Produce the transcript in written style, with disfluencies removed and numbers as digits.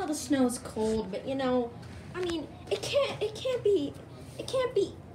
the snow's cold, but you know, I mean, it can't be